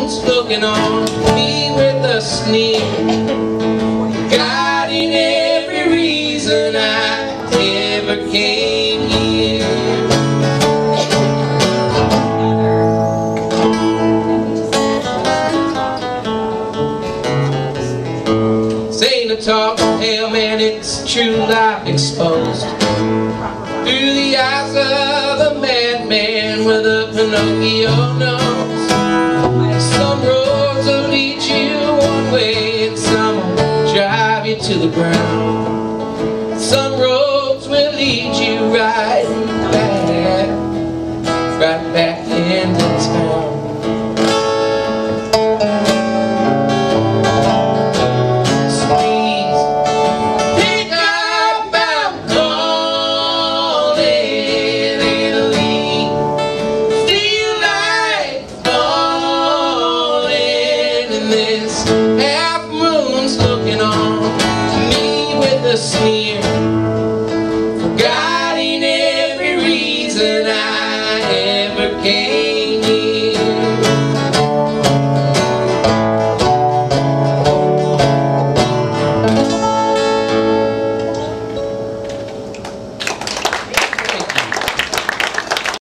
moon's looking on me with a sneer, guiding every reason I ever came here. Say no talk, hell man, it's true life exposed through the eyes of a madman with a Pinocchio nose. Some roads will lead you one way and some will drive you to the ground. Some roads will lead you right back into town. This half moon's looking on me with a sneer,